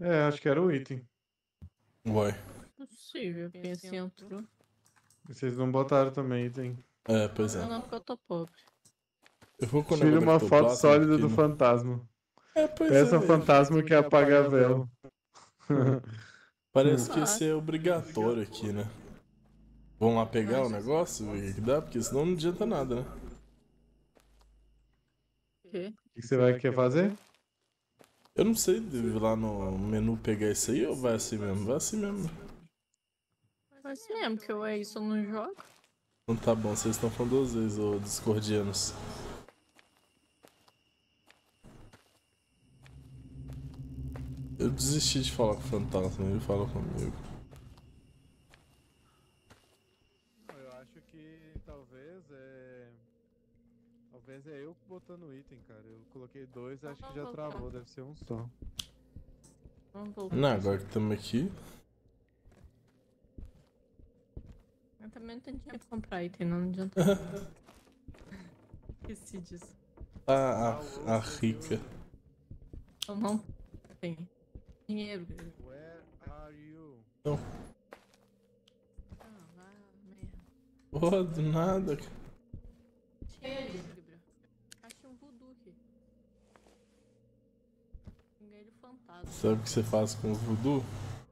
É, acho que era o item. Uai. Possível, quem se entrou. Vocês não botaram também item. É, pois é. Não, porque eu tô pobre. Eu vou com o Tire negócio do uma foto ectoplasma, sólida porque do não... fantasma. É, pois Peça ao é. fantasma que apaga a vela. Parece que esse é obrigatório aqui, né? Vamos lá pegar o Mas- negócio, ver o que dá, porque senão não adianta nada, né? O quê? O que você vai querer fazer? Eu não sei, devo ir lá no menu pegar isso aí ou vai assim mesmo? Vai assim mesmo. Mas assim mesmo, que eu é isso, eu não jogo. Então tá bom, vocês estão falando duas vezes, ô discordianos. Eu desisti de falar com o fantasma, ele fala comigo. Eu acho que talvez é eu botando o item, cara. Eu coloquei dois, acho que já travou, deve ser um só. Vamos voltar. Não, agora que estamos aqui. Eu também não tenho dinheiro pra comprar item, não adianta. Esqueci disso. A rica. Eu não tenho dinheiro. Where are you? Não. Ah, vá, merda. Porra, do nada. Cheio, Gabriel. Achei um voodoo aqui. Ganhei de fantasma. Sabe o que você faz com o voodoo?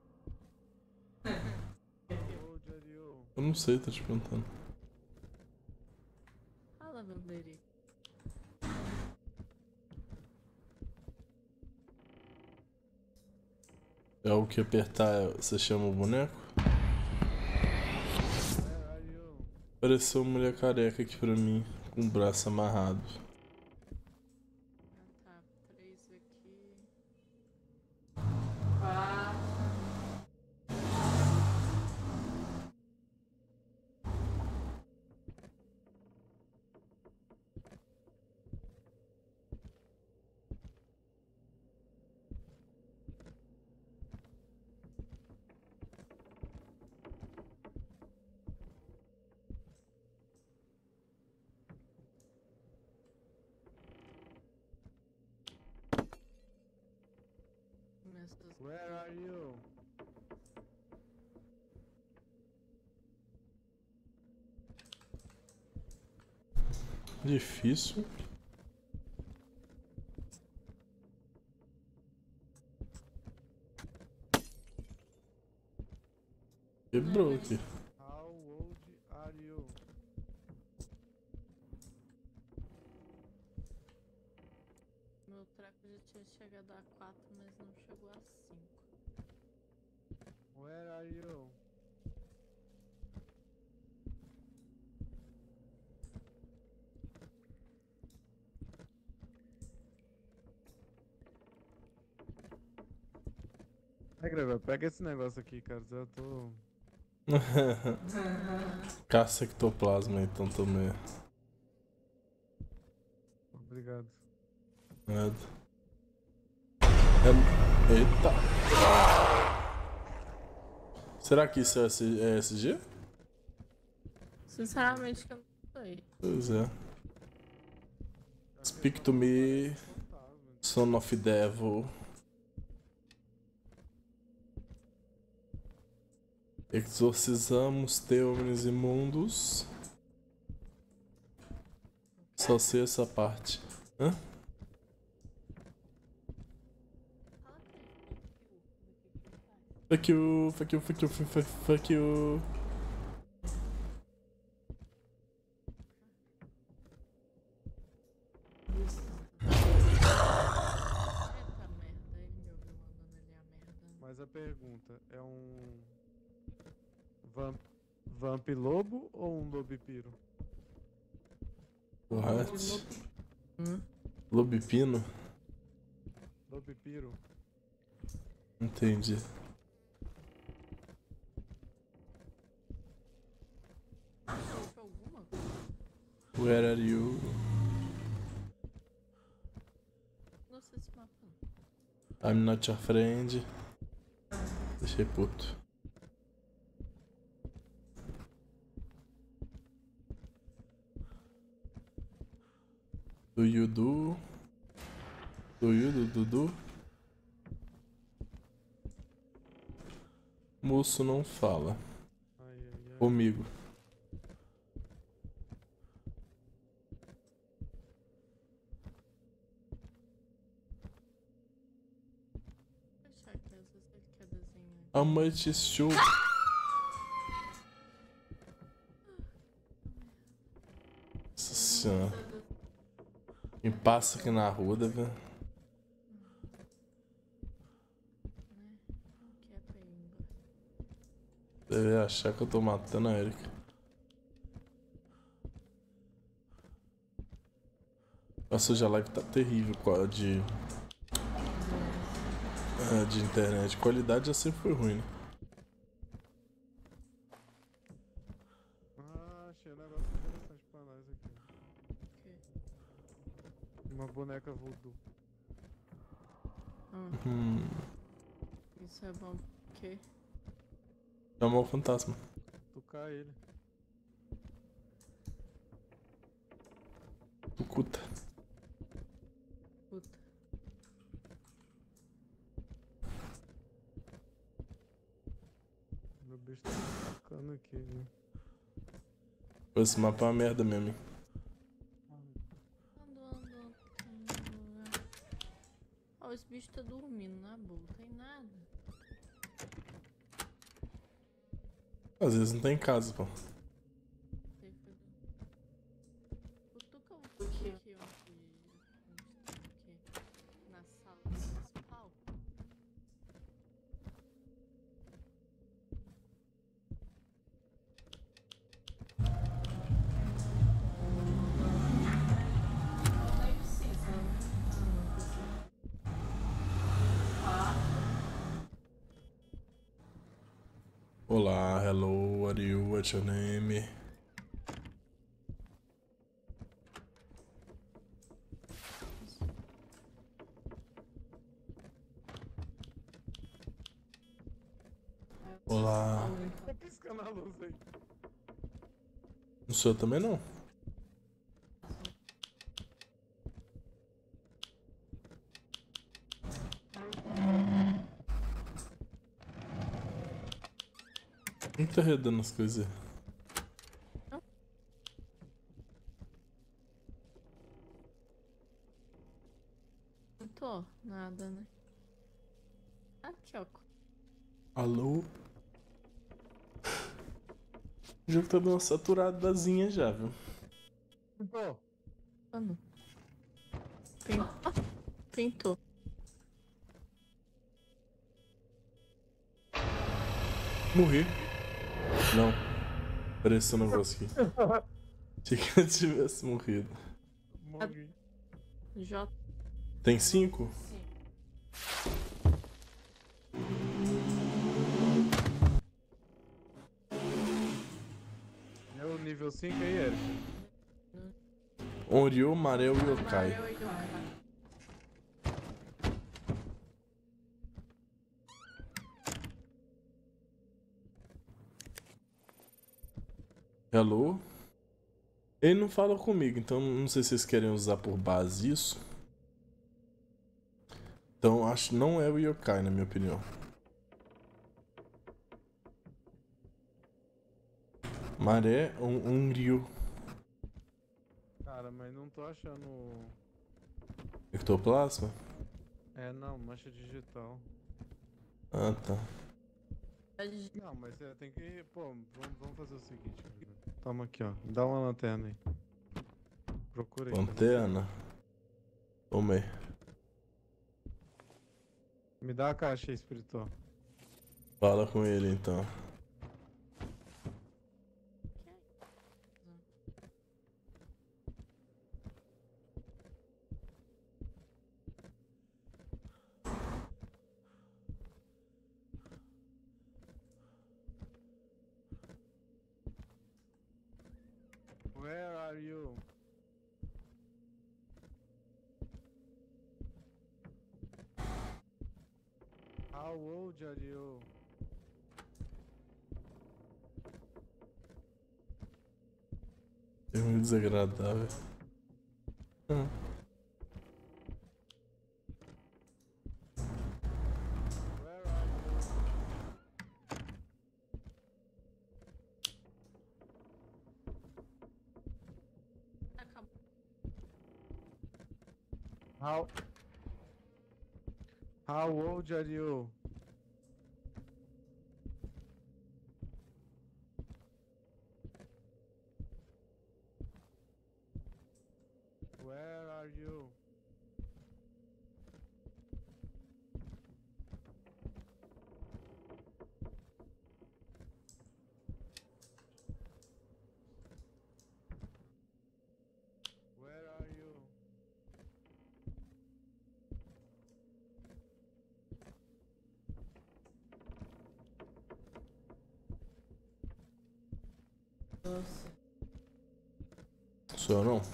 Where are you? Eu não sei, tô te perguntando. Fala, Vanderi. É o que apertar, você chama o boneco? Where are you? Apareceu uma mulher careca aqui pra mim, com o braço amarrado. Ah, tá. 3 aqui. 4. Where are you? Difícil. Quebrou aqui. How old are you? Meu treco já tinha chegado a 4, mas não chegou a 5. Where are you? Ai, Grevel, pega esse negócio aqui, cara. Eu tô. Caça ectoplasma, então também. Obrigado. Nada. Eita! Será que isso é SG? Sinceramente, que eu não sei. Pois é. Speak to me, son of devil. Exorcizamos teomes imundos. Só sei essa parte. Hã? Fuck you, fuck you, fuck you, fuck you. Eita merda, ele me ouviu mandando ele a merda. Mas a pergunta é um. Vamp lobo ou um lobipiro? What? Hum? Lobipino? Lobipiro? Entendi. Achou alguma? Where are you? Não sei se mapa. I'm not your friend. Deixei puto. Do you do? Do you do? moço não fala Ai, ai, ai. comigo. Vou deixar aqui, às vezes ele quer desenhar. A mãe te show. Nossa senhora. Me passa aqui na rua, deve... Né? Não quer pra ir embora. deve achar que eu tô matando a Erika. Nossa, hoje a live tá terrível de internet. Qualidade já sempre foi ruim, né? Ah, achei um negócio interessante pra nós aqui. O quê? Uma boneca voodoo. Isso é bom porque Chamou o fantasma. Tocar ele. Tucuta. puta. Meu bicho tá tocando aqui, viu? Pô, esse mapa é uma merda mesmo, hein? Ando. Ó, esse bicho tá dormindo na boa, não tem nada. Às vezes não tem casa, pô. Sei, foi Cutuca um pouquinho aqui onde tem aqui na sala principal. Nem precisa. Não precisa. Olá, hello, what are you, what's your name? Olá. Tá piscando a luz aí. Não sou eu também não. Quem tá redando as coisas aí? Não tô, nada, né? Aqui, ó. Alô? O jogo tá dando uma saturadazinha já, viu? Pô, Mano. Pintou. Morri. Não. Apareceu um negócio aqui. Achei que eu tivesse morrido. morri. J. Tem 5? Sim. É o nível 5 aí, Eric? Onryo, Marel e Yokai. Amarelo e Yokai. Hello? Ele não fala comigo, então não sei se vocês querem usar por base isso. Então acho que não é o Yokai, na minha opinião. Maré, Onryo. Cara, mas não tô achando. Ectoplasma? É, não, mancha digital. Ah, tá. Não, mas você tem que. Pô, vamos fazer o seguinte. Amigo. Toma aqui, ó. Dá uma lanterna aí. Procura aí. Lanterna. Toma aí. Me dá a caixa aí, espiritual. Fala com ele então. Where are you? How old are you? É muito desagradável. Where are you? How old are you? Where are you? Where are you? Nossa. Sou eu não?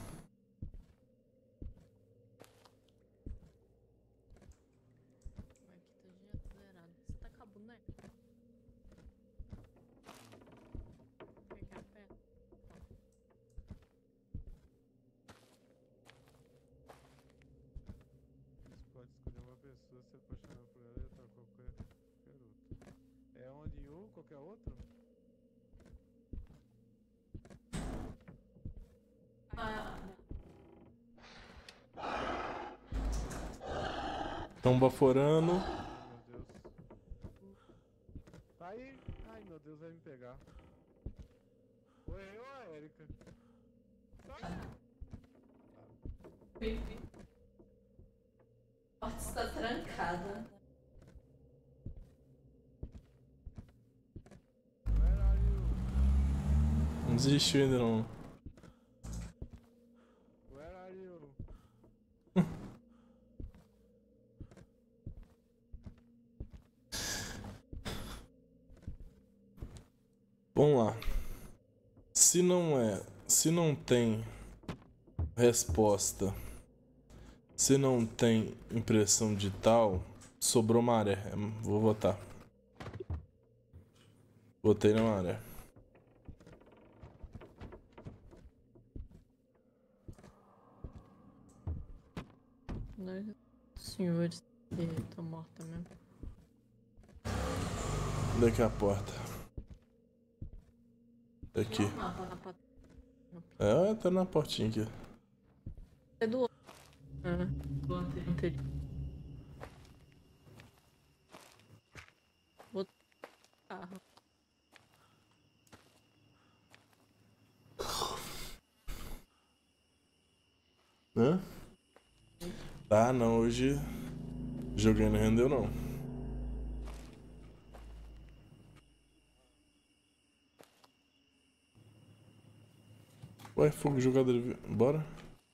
Aqui tá zerado. Você tá com a boneca? Quer que aperta? Você pode escolher uma pessoa, se apaixonar por ela e atar qualquer outro. É onde you, qualquer outro? Tão baforando. Ai, meu Deus. Tá aí. Ai, meu Deus, vai me pegar. Foi eu ou a Erika? A porta está trancada. Where are you? Não desistiu ainda não. Where are you? Vamos lá. Se não tem resposta, se não tem impressão digital, sobrou maré. Vou votar. Votei na maré. Nós, senhores, que tô morta mesmo. Daqui a porta. Aqui. É, tá na portinha aqui. É do outro. Do anterior. Outro carro. Hã? Ah, não, hoje joguei não rendeu não. Ué, fogo jogador. Bora?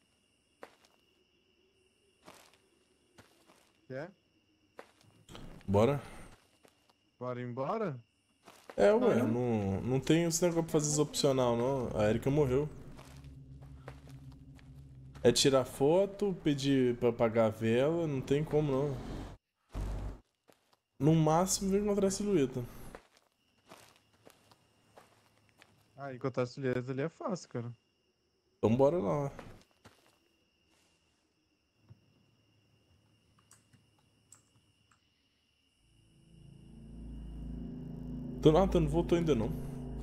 Quer? Bora? Bora embora? É, ué, não tem esse negócio pra fazer opcional não. A Erika morreu. É tirar foto, pedir pra apagar a vela, não tem como não. No máximo vem encontrar a silhueta. Ah, encontrar as colheres ali é fácil, cara. Então bora lá. Tu não voltou ainda não.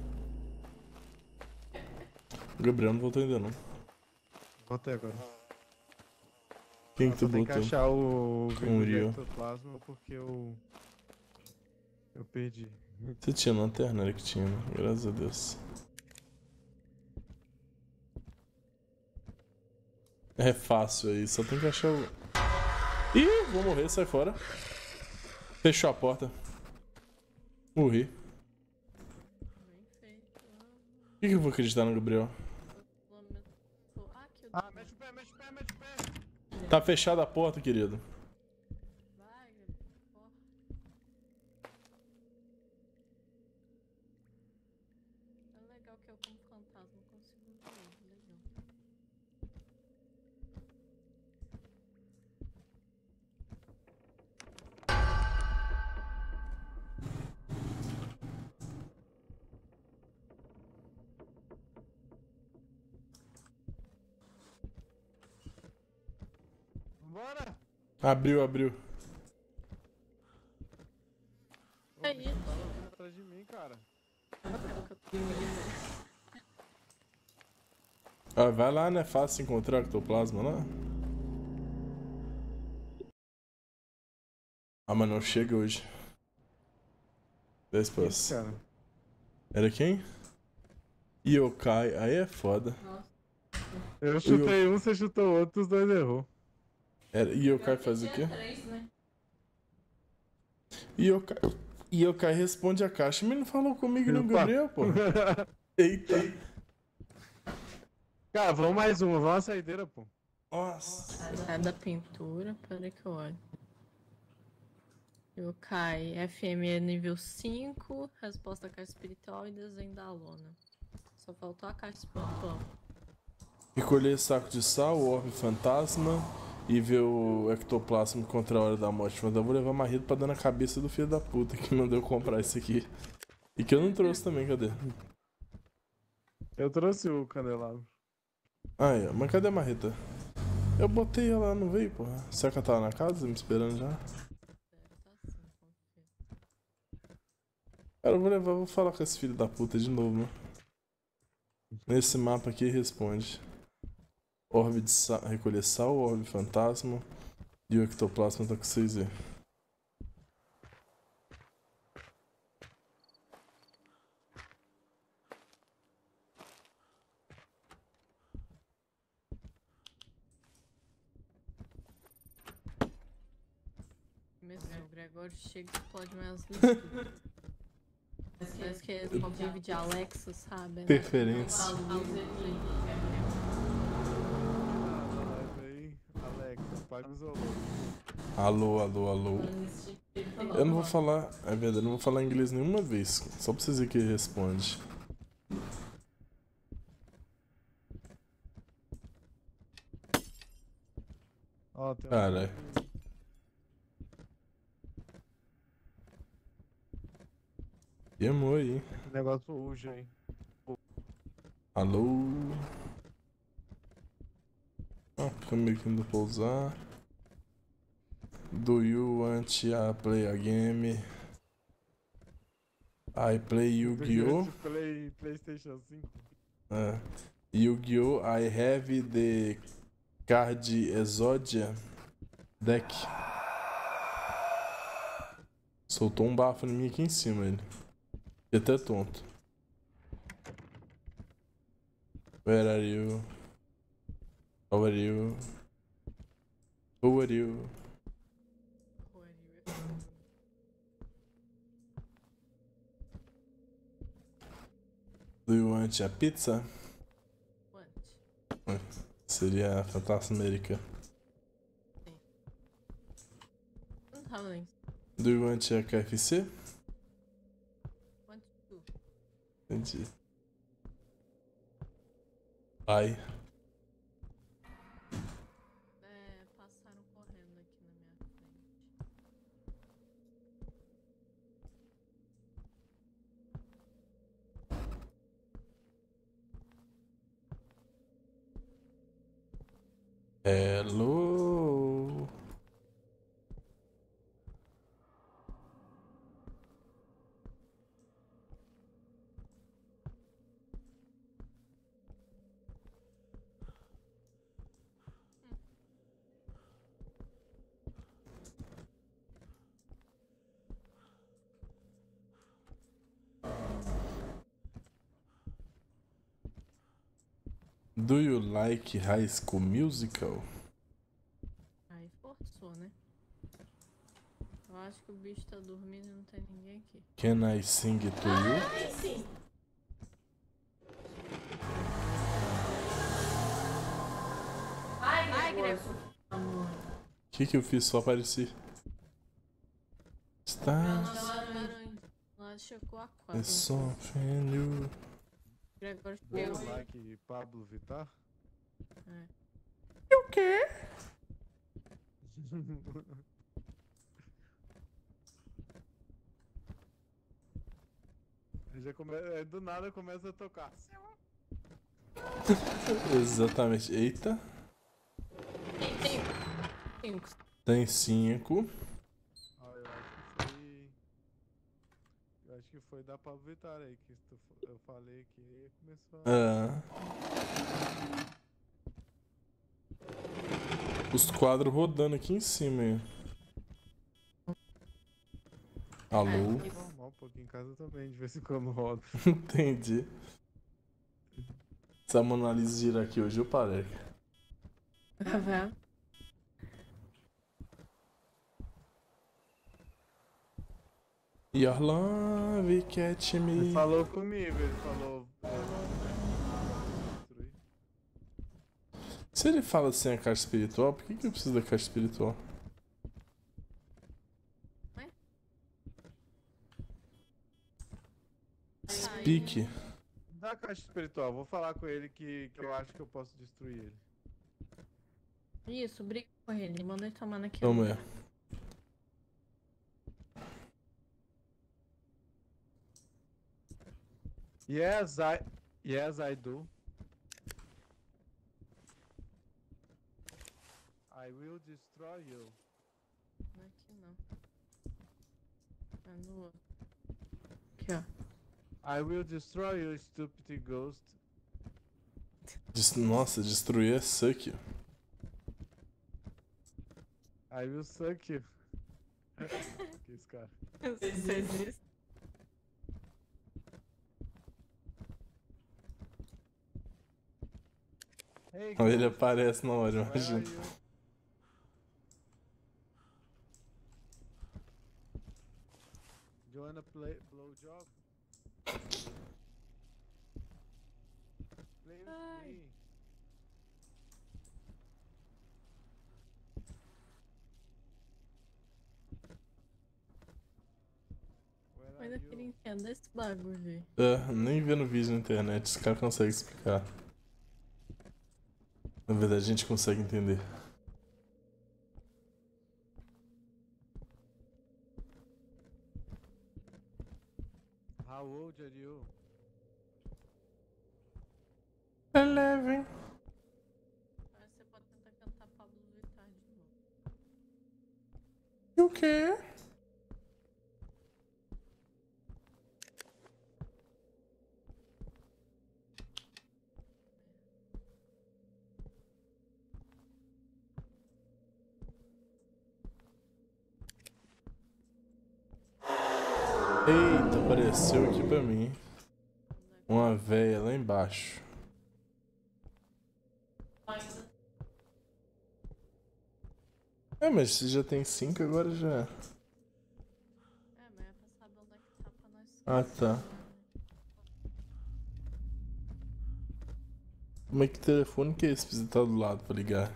O Gabriel não voltou ainda não. Botei agora. Quem que tu Só tem que botou? achar o Um Rio. ectoplasma porque eu perdi. Você tinha lanterna? Era que tinha, né? Graças a Deus. É fácil aí, só tem que achar o... Ih, vou morrer, sai fora. Fechou a porta. Morri. Bem feito. Por que eu vou acreditar no Gabriel? Aqui, Ah, mexe o pé, mexe o pé, mexe o pé! Tá fechada a porta, querido. vai, porra. É legal que eu, como fantasma, consigo ver ele. Legal. Vambora! Abriu. É isso. Tava vindo atrás de mim, cara. Ah, vai lá, né? Fácil encontrar o ectoplasma lá. mas não chega hoje. 10 Isso, passos. cara. Era quem? Yokai. Aí é foda. Nossa. Eu chutei um, você chutou outro, os dois errou. Era... Yokai faz o quê? Tinha 3, né? Yokai responde a caixa, mas não falou comigo nem o Opa. Gabriel, pô. Eita. Cara, vamos mais uma, vamos uma saideira, pô. Nossa. É da pintura, peraí que eu olho. Yokai, FME nível 5, resposta à caixa espiritual e desenho da lona. Só faltou a caixa espiritual. Recolher saco de sal, o orbe fantasma e ver o ectoplasma contra a hora da morte. Mas eu vou levar marrito pra dar na cabeça do filho da puta que mandou eu comprar isso aqui. E que eu não trouxe também, cadê? Eu trouxe o candelabro. Ah, é. Mas cadê a marreta? Eu botei ela, não veio, porra. Será que ela tava na casa me esperando já? Deve tá assim, confia. Cara, eu vou levar, vou falar com esse filho da puta de novo, né? Nesse mapa aqui responde. Orbe de sal, recolher sal, orbe fantasma e o ectoplasma tá com 6E. Começou, o Gregório chega e explode mais luzes. Parece que ele só vive de Alexa, sabe? Interferência. Alexa, paga os horrores. Alô, alô, alô. Eu não vou falar, é verdade, eu não vou falar inglês nenhuma vez. Só pra vocês verem que ele responde. Ó, tem um Cara. E amor aí. negócio urge aí. Alô. Ah, câmera aqui não vou usar. Do you want to play a game? I play Yu-Gi-Oh! PlayStation 5. Yu-Gi-Oh! I have the card Exodia deck. Soltou um bafo em mim aqui em cima ele. Fiquei até tonto. Where are you? How are you? Who are you? Do you want a pizza? Seria a Fantasma América. Não tava nem. Do you want a KFC? Want to. Entendi. Ai. É, passaram correndo aqui na minha frente. Hello. Do you like High School Musical? Aí forçou, né? Eu acho que o bicho tá dormindo e não tem ninguém aqui. Can I sing it to you? Sim. Ai, Grego. Amor. O que eu fiz só aparecer? Está. Lá chegou a 4. É só fênio. Gregório Do you chegou. like Pablo Vittar? É. O quê? Do nada começa a tocar. Exatamente. Eita. Tem 5. Tem 5. Ah, eu acho que foi da Pablo Vittar aí que eu falei que começou a... Os quadros rodando aqui em cima aí. Alô? É, Normal, pô, aqui em casa também, de vez em quando roda. Entendi. Se a Mona Lisa girar aqui hoje, eu parei. tá vendo? Your love catch Ele me. falou comigo, ele falou. Destruir. Se ele fala sem a caixa espiritual, por que eu preciso da caixa espiritual? Speak. Da caixa espiritual, vou falar com ele que eu acho que eu posso destruir ele. Isso, briga com ele. Manda ele tomar naquele. Vamos ver. Yes, I do. I will destroy you. Não é aqui não. É no outro. Aqui, ó. I will destroy you, stupid ghost. Nossa, destruir é suck. I will suck you. Que esse cara. Eu sei se existe. Hey, Ele ghost, aparece na hora, where are imagina. you? Do you wanna play blowjob? Play with Ai. me. Where Eu are ainda queria you? entender esse bagulho aí. É, nem vendo vídeo na internet, esse cara consegue explicar. Na verdade, a gente consegue entender. How old are you? 11. Aí você pode tentar cantar Pablo Vittar de novo. E o quê? Eita, apareceu aqui pra mim. Uma véia lá embaixo. É, mas se já tem 5, agora já. É, mas é pra saber onde é que tá pra nós. Ah, tá. Como é que telefone que é esse? Precisa estar do lado pra ligar.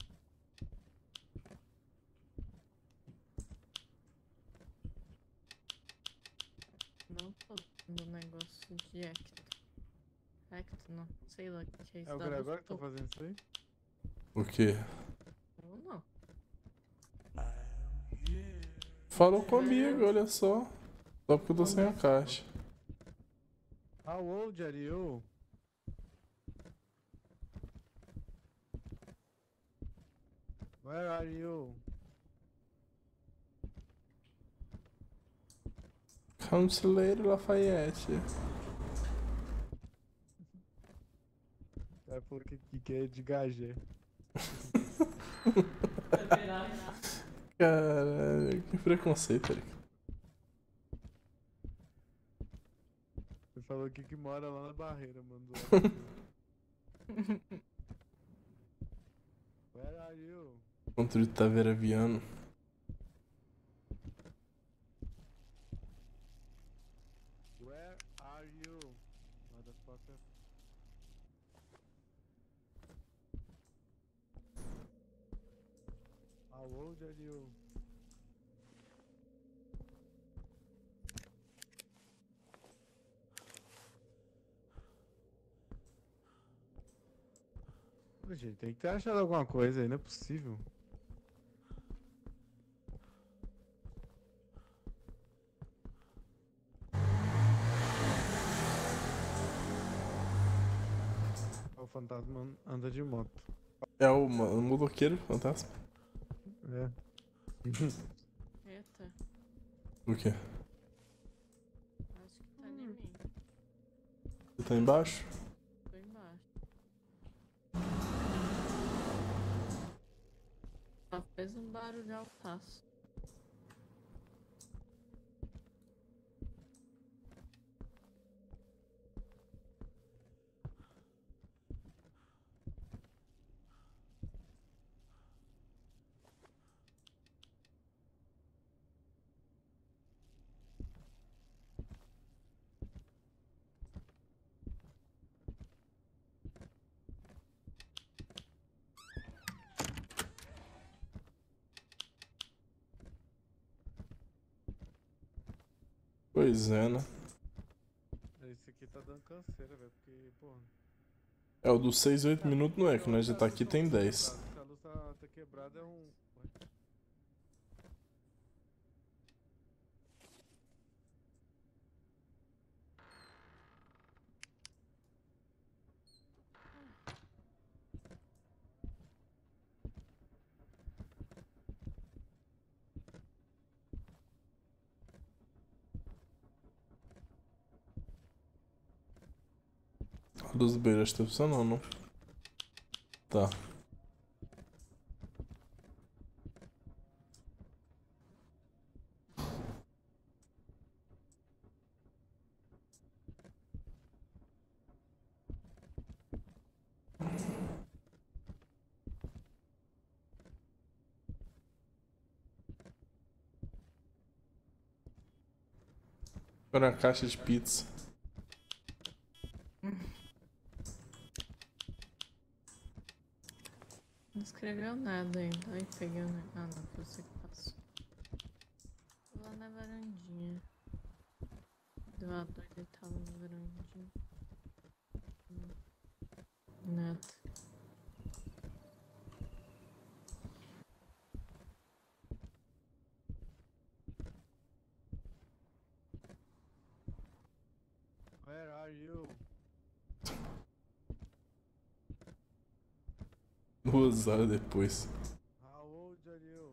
Não tô vendo o negócio de Ecto. Ecto, não. Sei lá o que é isso. É o da Gregório que tá Augusto. fazendo isso aí? O quê? Ou não. Falou comigo, olha só. Só porque eu tô sem a caixa. How old are you? Where are you? Conselheiro Lafayette. O cara falou que é de Gagé. Caralho, que preconceito, Eric. Ele falou aqui que mora lá na barreira, mandou. Where are you? Contra o Taveira Viano. Where are you? Motherfucker. How old are you? Ô, gente, tem que ter achado alguma coisa aí, não é possível. O fantasma anda de moto. É o motoqueiro fantasma. É. Eita, O quê? acho que tá em mim. Você tá embaixo? Tô embaixo. Só fez um barulho altaço. Pois é, né? Esse aqui tá dando canseira, velho, porque, porra... É, o dos 6 8 minutos não é, que nós já tá aqui tem 10. Se a luz tá quebrada, é um... A luz do banheiro acho que tá funcionando, não? Tá. Agora a caixa de pizza. Não escreveu nada ainda. Aí peguei o negócio. Ah, não, foi você que passou. Tô lá na varandinha. Doador, ele tava na varandinha. Nada. Where are you? 2 horas depois. How old are you?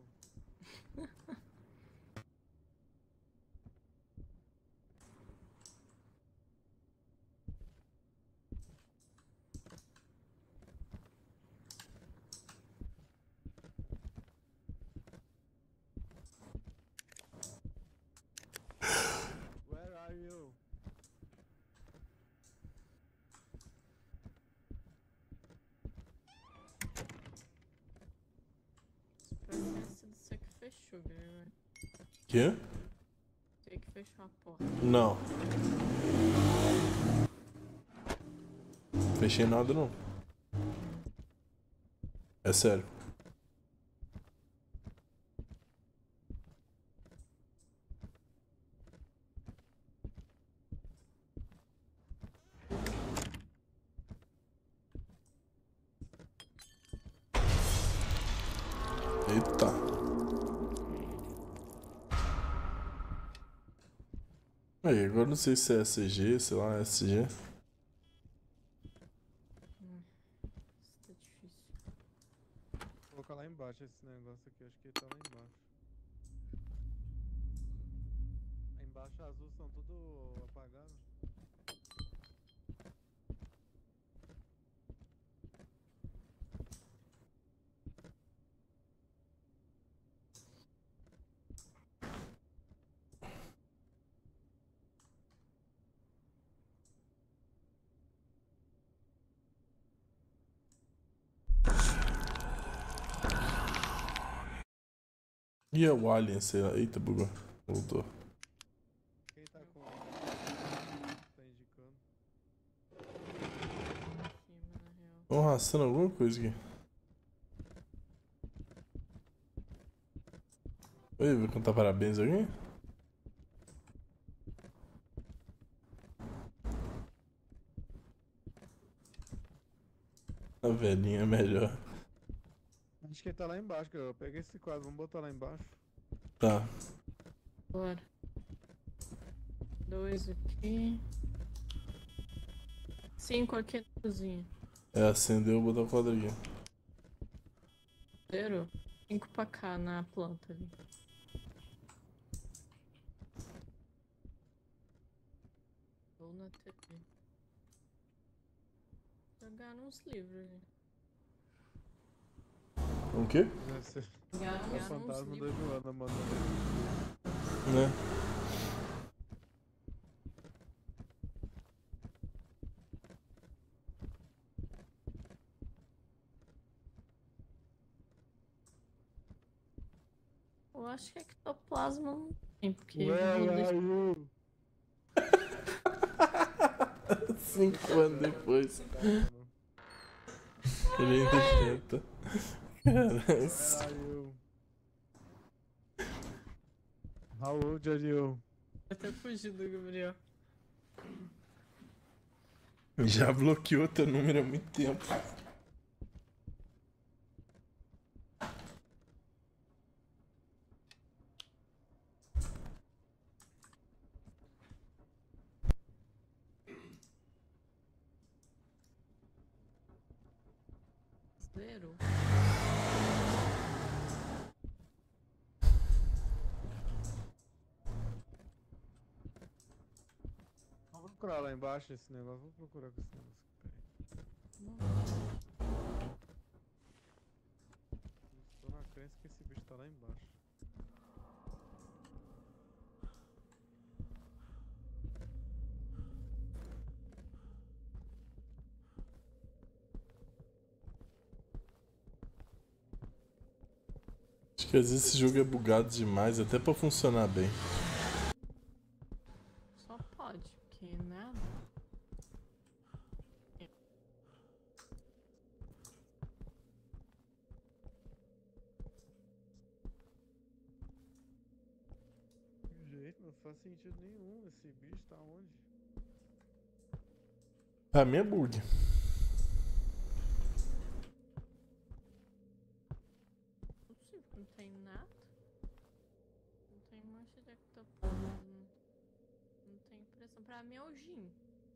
Where are you? Espero que tenha sido você que fechou, Gregor. Quê? Você que fechou a porta. Não. Fechei nada não. É sério. Eita. Aí, agora não sei se é SG, sei lá, SG. Isso tá difícil. Vou colocar lá embaixo esse negócio aqui, acho que tá lá embaixo. Aí embaixo as luzes estão tudo apagadas. E é o Alien, sei lá. Eita, bugou. Voltou. Quem tá com... tá indicando? Em cima, na real. Estão arrastando alguma coisa aqui. Oi, vou cantar parabéns aqui? A velhinha é melhor. Acho que ele tá lá embaixo, cara. Eu peguei esse quadro, vamos botar lá embaixo. Tá. Bora. 2 aqui. 5 aqui na cozinha. É, acendeu, botar o quadro aqui. Zero. 5 pra cá na planta ali. Ou na TV. Jogaram uns livros ali. O quê? Deve ser o Jogaram uns fantasma da livros. Joana, mano. Né? Eu acho que ectoplasma não tem, porque Where vou are deixar... you? 5 anos depois. Mano. Ele ainda tenta. Cara, Where are you? How old are you? Até fugiu do Gabriel. Já bloqueou teu número há muito tempo. Zero. Vamos procurar lá embaixo esse negócio. Vou procurar com esse negócio. Peraí. Estou na crença que esse bicho tá lá embaixo. Acho que às vezes esse jogo é bugado demais, até pra funcionar bem. Só pode, porque nada. Gente, não faz sentido nenhum. Esse bicho tá onde? Pra mim é bug. Possível, não tem nada. Não tem mancha de ectoplasma. Não tem impressão. Pra mim é o gin.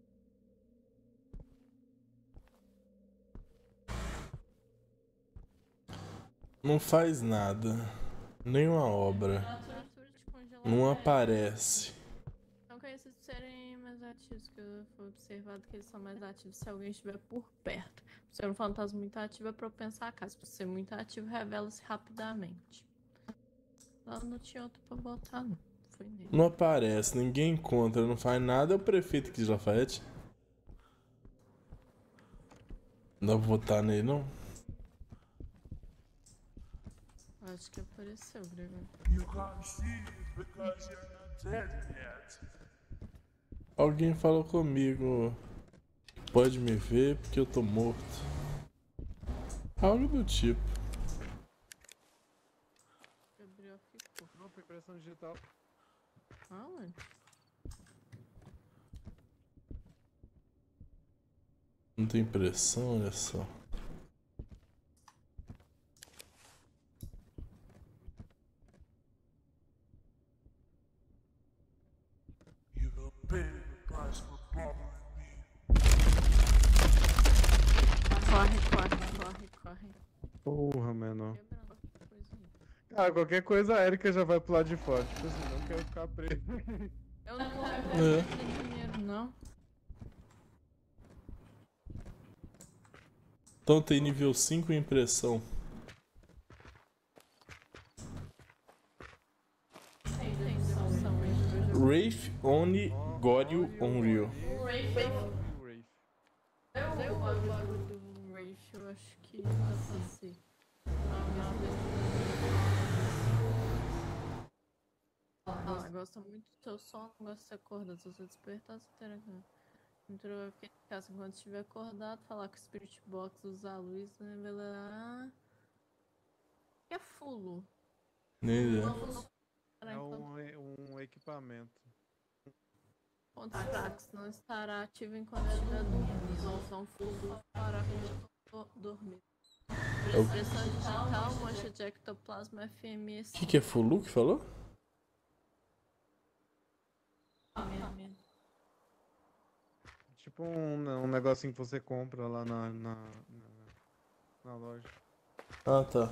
Não faz nada. Nenhuma obra. Temperatura de congelamento. Não aparece. São conhecidos por serem mais ativos, que foi observado que eles são mais ativos se alguém estiver por perto. Por ser um fantasma muito ativo, é propenso a caso. Por ser muito ativo, revela-se rapidamente. Lá não tinha outro pra botar, não. Foi nele. Não aparece, ninguém encontra, não faz nada. É o prefeito aqui de Lafayette. Não dá pra votar nele, não? Acho que apareceu, Gregor. You can't see it because you're not dead yet. Alguém falou comigo. Pode me ver porque eu tô morto. Algo do tipo. Gabriel ficou. Não, foi impressão digital. Aonde? Não tem impressão, olha só. You will pay the price for bothering me. Corre. Porra, menor. Quebrando a coisinha. Cara, qualquer coisa a Erika já vai pro lado de fora. Tipo assim, não quero ficar preso. Eu não vou É. perder dinheiro, não. Então tem nível 5 impressão. Tem dedução aí. Wraith, Oni, Goryu, Unreal. O Wraith. Wraith. Eu o bagulho do Wraith, eu acho que dá pra ser. Ela gosta muito do seu sono, gosta de ser acordado. Se você despertar, você terá que. Entrou, vai ficar em casa enquanto estiver acordado, falar com o Spirit Box, usar a luz, revelar. Que é fulo. Nem ideia. É um equipamento. Pontos fracos não estará ativo enquanto estiver dormindo. Usar um fulo para dormir. Pressão digital, mancha de ectoplasma FMS. O que é Fulu que falou? Tipo um negocinho que você compra lá na loja. Ah, tá.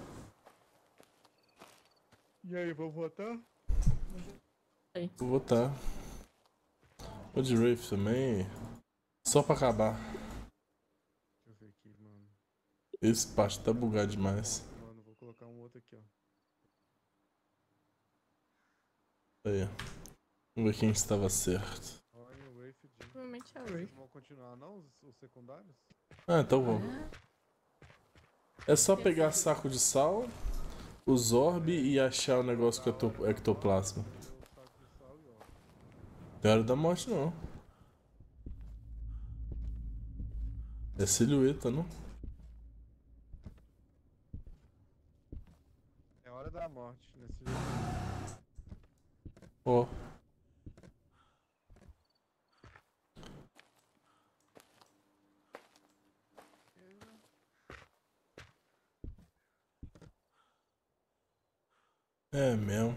E aí, vou votar? Vou votar. O de Wraith também. Só pra acabar. Deixa eu ver aqui, mano. Esse parte tá bugado demais. Mano, vou colocar um outro aqui, ó. Aí. Vamos ver quem estava certo. Olha o Wraith de... Provavelmente é Vocês Wraith. vão continuar não, os secundários? Ah, então vamos. É só pegar saco de sal, os orb e achar o negócio com ectoplasma. Eu saco de sal e ó. Não era da morte, não. É silhueta, não? É hora da morte nesse jogo. Ó. É mesmo.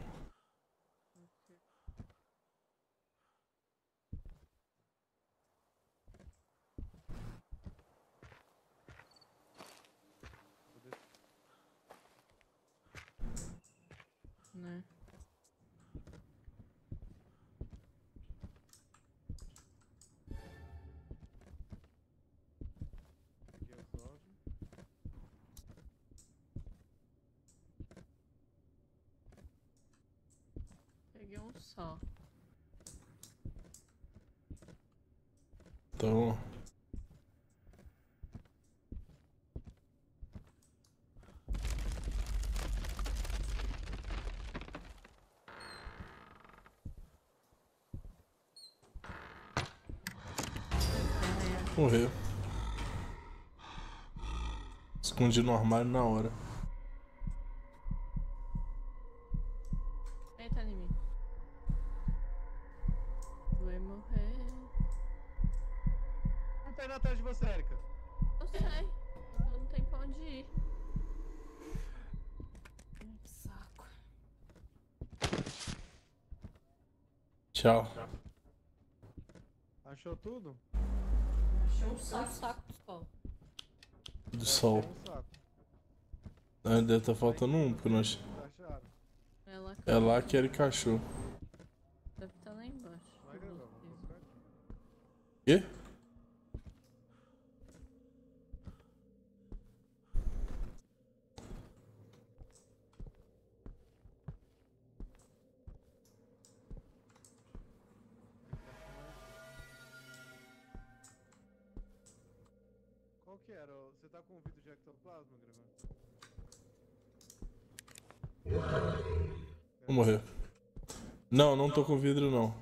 Né? Peguei os ovos. Peguei um só. Então. Morreu. Escondi no armário na hora. Eita, em mim. Vai morrer. Não tá indo atrás de você, Erika. Eu sei. Não tem pra onde ir. Ai, que saco. Tchau. Achou tudo? Um saco só. Do sol. Um saco. Ainda deve estar faltando um, porque nós. Acharam? É lá que ele cachorro. Deve estar lá embaixo. Vai gravar, vou buscar aqui. Quê? Qual que era? Você tá com o vidro de ectoplasma, Grevan? Vou morrer. Não, não tô com vidro não.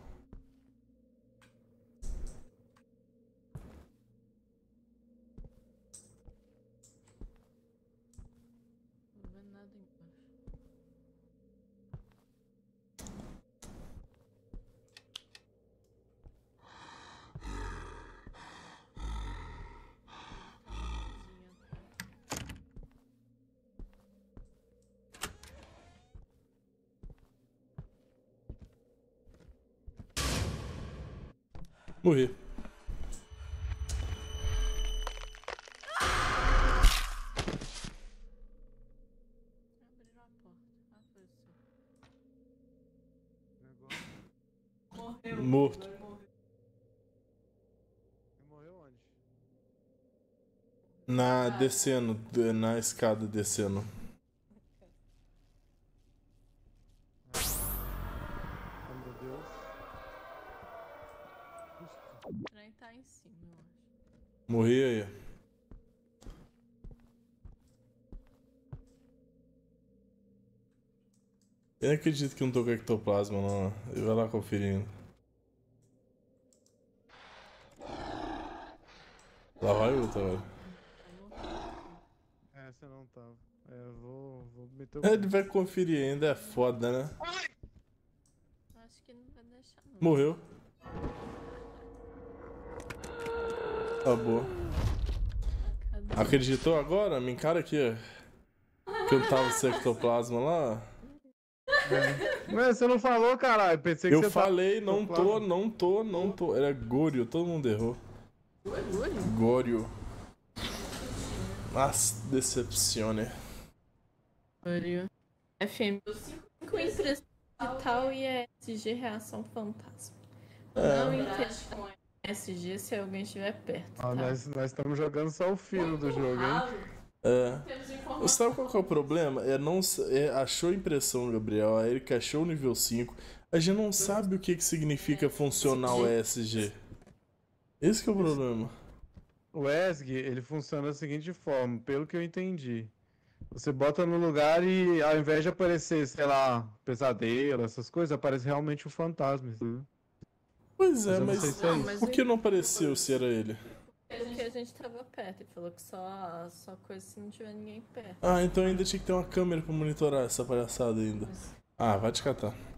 Não vê nada embaixo. Morri. Abriram a porta. Ah, foi o seu. Negócio. Morto. Ele morreu onde? Na escada descendo. Oh, meu Deus. O trem tá em cima, eu acho. Morri aí. Eu não acredito que não tô com ectoplasma não. Eu vou lá conferindo. Lá vai outra, velho. É, você não tava. É, eu vou meter o Ele pé. vai conferir ainda, é foda, né? Acho que não vai deixar, não. Morreu. Acabou. Cadê? Acreditou agora? Me encara aqui. Que eu tava sem ectoplasma lá. Ué, você não falou, caralho. Pensei que Eu você falei, tava... não tô. Era Gório, todo mundo errou. Orgulho? Gório. Mas decepcione. Orgulho. FM 5 impressão digital e ESG reação fantasma. Não interaja com ESG se alguém estiver perto. Ah, Tá? nós estamos jogando só o fino do jogo, hein? É. Sabe qual que é o problema? Achou a impressão, Gabriel. A Erika achou o nível 5. A gente não sabe o que significa funcional ESG. Esse que é o problema. O ESG, ele funciona da seguinte forma, pelo que eu entendi. Você bota no lugar e ao invés de aparecer, sei lá, pesadelo, essas coisas, aparece realmente o fantasma, entendeu? Pois é, Eu não mas sei se é isso. por que não apareceu se era ele? Porque a gente tava perto. Ele falou que só coisa se não tiver ninguém perto. Ah, então ainda tinha que ter uma câmera pra monitorar essa palhaçada ainda. Ah, vai te catar.